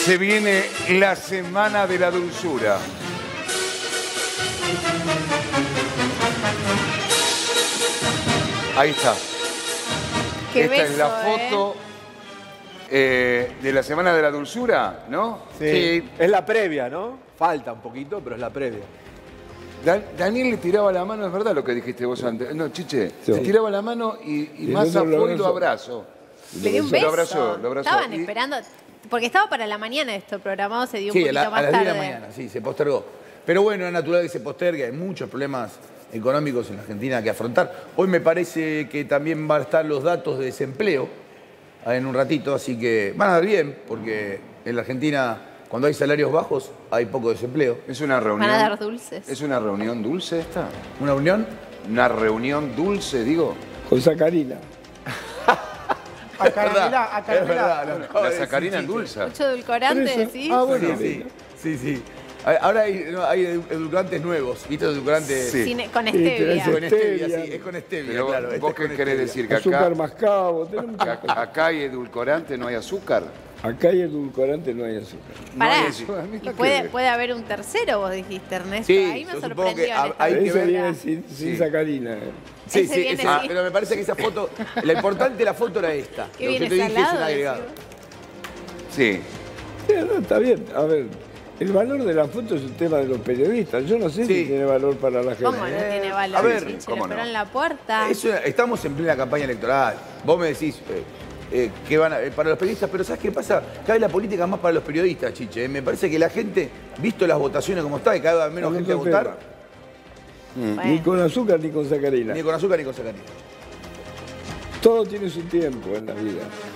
Se viene la Semana de la Dulzura. Ahí está. Qué Esta beso, es la foto de la Semana de la Dulzura, ¿no? Sí. Es la previa, ¿no? Falta un poquito, pero es la previa. Daniel le tiraba la mano, es verdad lo que dijiste vos antes. No, Chiche, Sí. le tiraba la mano y Massa fue y lo abrazó. Le dio un Lo beso. abrazó. Estaban Y- esperando, porque estaba para la mañana esto programado, se dio un Sí, poquito a más las 10 tarde. de la mañana, sí, se postergó. Pero bueno, es natural que se postergue, hay muchos problemas económicos en la Argentina que afrontar. Hoy me parece que también van a estar los datos de desempleo en un ratito, así que van a dar bien, porque en la Argentina, cuando hay salarios bajos, hay poco desempleo. Es una reunión. Van a dar dulces. ¿Es una reunión dulce esta? ¿Una unión? Una reunión dulce, digo. Con sacarina. Es verdad, lo acabo La de decir, sacarina en Chiche. dulce. Mucho edulcorante, Por eso. ¿sí? Ah, bueno. Sí. Ahora hay edulcorantes nuevos, ¿viste? Edulcorantes Sí. Con pero stevia. ese- con stevia, Stevia. sí, es con stevia, Pero claro. vos qué querés decir, que Azúcar acá, mascabo. Tenemos muchas cosas. acá hay edulcorante, no hay azúcar? Acá hay edulcorante, no hay azúcar. Pará, hay azúcar. y puede haber un tercero, vos dijiste, Ernesto. Sí, Ahí me yo supongo sorprendió. que en esta hay que Eso ver- viene sin Sí. sacarina. Sí, Ese viene así. pero me parece que esa foto, la importante de la foto era esta. ¿Qué Lo que viene te dije es un salado, agregado. decís? Sí. Sí, no, está bien. A ver, el valor de la foto es un tema de los periodistas. Yo no sé Sí. si tiene valor para la gente. ¿Cómo no tiene valor? a ver, Chiche? ¿cómo Pero no? en la puerta. Estamos en plena campaña electoral. Vos me decís que van para los periodistas, pero ¿sabes qué pasa? Cada vez la política es más para los periodistas, Chiche. Me parece que la gente, visto las votaciones como está, y cada vez va menos No, gente a no, votar, Bueno. Ni con azúcar ni con sacarina. ni con azúcar ni con sacarina. Todo tiene su tiempo en la vida.